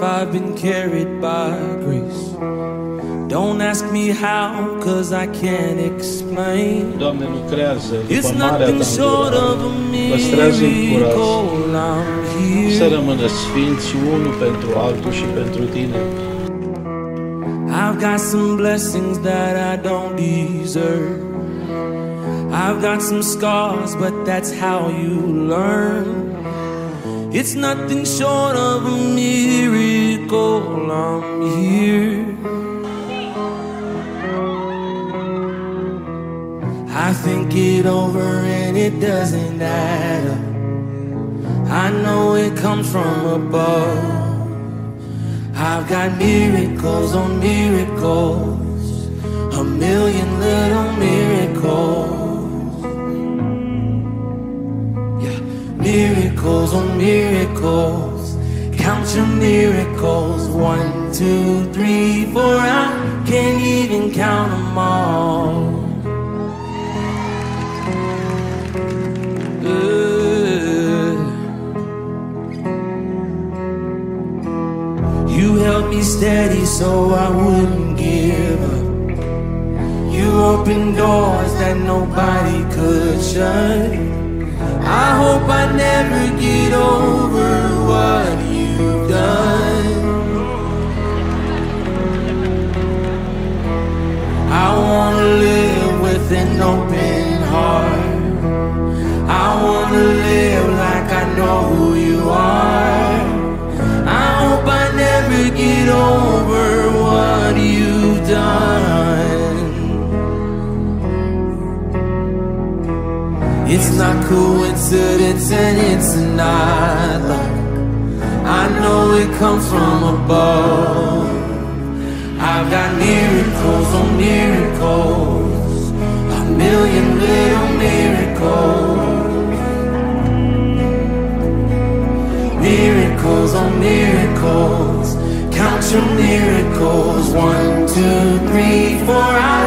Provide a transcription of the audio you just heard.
I've been carried by grace. Don't ask me how, cause I can't explain. Doamne, lucrează It's după marea nothing ta short of îndurare. a Păstrează-i curați miracle. I'm să here. rămână sfinți unul pentru altul și pentru tine. I've got some blessings that I don't deserve. I've got some scars, but that's how you learn. It's nothing short of a miracle. I'm here. I think it over and it doesn't add up. I know it comes from above. I've got miracles on miracles, a million little miracles. Yeah, miracles on miracles. Count your miracles, 1, 2, 3, 4. I can't even count them all. You held me steady so I wouldn't give up. You opened doors that nobody could shut. I hope I never get over what you've done. I wanna live with an open heart. I wanna live like I know who you are. I hope I never get over what you've done. It's not coincidence and it's not luck. I know it comes from above. I've got miracles on miracles, a million little miracles. Miracles on miracles, count your miracles, 1, 2, 3, 4.